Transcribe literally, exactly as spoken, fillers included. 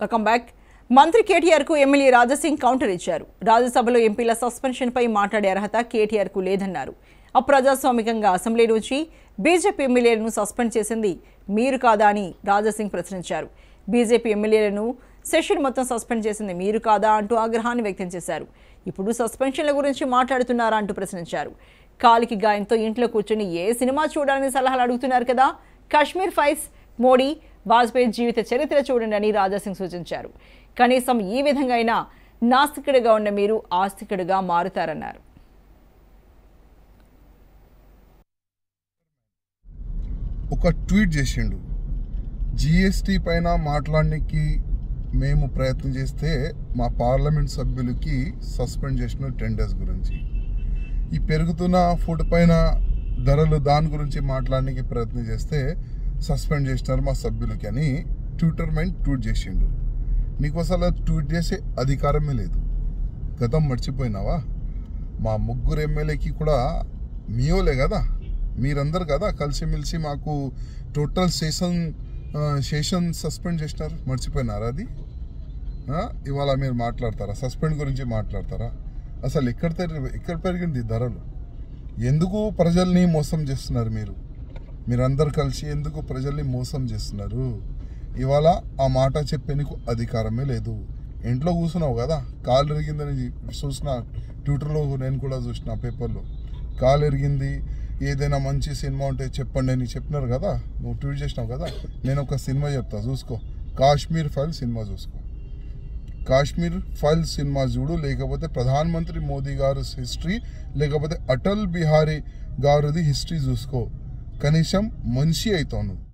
Welcome back. మంత్రి కేటీఆర్ కు MLA Raja Singh counter ఇచ్చారు. రాజ్యసభలో ఎంపీల సస్పెన్షన్ పై మాట్లాడే అర్హత కేటీఆర్ కు లేదన్నారు. అప్రజాస్వామికంగా అసెంబ్లీ నుంచి బీజేపీ ఎమ్మెల్యేలను సస్పెండ్ చేసింది మీరు కాదా అని రాజాసింగ్ ప్రశ్నించారు. బీజేపీ ఎమ్మెల్యేలను సెషన్ మొత్తం సస్పెండ్ చేసింది మీరు కాదా అంటూ ఆగ్రహాన్ని వ్యక్తం చేశారు. ఇప్పుడు సస్పెన్షన్ల గురించి మాట్లాడుతున్నారా అంటూ ప్రశ్నించారు. కాలికి గాయంతో ఇంట్లో కూర్చొని ఏ సినిమా చూడాలని సలహాలు అడుగుతున్నారు కదా, కాశ్మీర్ ఫైల్స్, మోడీ, వాజ్పేయి జీవిత చరిత్ర చూడండి అని రాజాసింగ్ సూచించారు. కనీసం ఈ విధంగా అయినా నాస్తికుడిగా ఉన్న మీరు ఆస్తికుడిగా మారుతారన్నారు. ఒక ట్వీట్ చేసిండు, జిఎస్టీ పైన మాట్లాడడానికి మేము ప్రయత్నం చేస్తే మా పార్లమెంట్ సభ్యులకి సస్పెండ్ చేసిన టెన్ డేస్ గురించి, ఈ పెరుగుతున్న ఫుడ్ పైన ధరలు దాని గురించి మాట్లాడడానికి ప్రయత్నం చేస్తే సస్పెండ్ చేసినారు మా సభ్యులకి అని ట్విట్టర్ మైండ్ ట్వీట్ చేసిండు. నీకు అసలు ట్వీట్ చేసే అధికారమే లేదు. గతం మర్చిపోయినావా? మా ముగ్గురు ఎమ్మెల్యేకి కూడా మీయోలే కదా, మీరందరు కదా కలిసిమెలిసి మాకు టోటల్ సెషన్ సెషన్ సస్పెండ్ చేసినారు. మర్చిపోయినారా అది? ఇవాళ మీరు మాట్లాడతారా? సస్పెండ్ గురించి మాట్లాడతారా? అసలు ఎక్కడ ఎక్కడ పెరిగింది ధరలు? ఎందుకు ప్రజల్ని మోసం చేస్తున్నారు మీరు? మీరందరు కలిసి ఎందుకు ప్రజల్ని మోసం చేస్తున్నారు? ఇవాళ ఆ మాట చెప్పే నీకు అధికారమే లేదు. ఇంట్లో కూర్చున్నావు కదా, కాలు ఎరిగిందని చూసిన, ట్విట్టర్లో నేను కూడా చూసిన, పేపర్లో కాలు ఎరిగింది, ఏదైనా మంచి సినిమా ఉంటే చెప్పండి అని చెప్పినారు కదా, నువ్వు ట్వీట్ చేసినావు కదా. నేను ఒక సినిమా చెప్తా చూసుకో, కాశ్మీర్ ఫైల్ సినిమా చూసుకో. కాశ్మీర్ ఫైల్ సినిమా చూడు, లేకపోతే ప్రధానమంత్రి మోదీ గారు హిస్టరీ, లేకపోతే అటల్ బిహారీ గారిది హిస్టరీ చూసుకో. కనీసం మనిషి అవుతావు నువ్వు.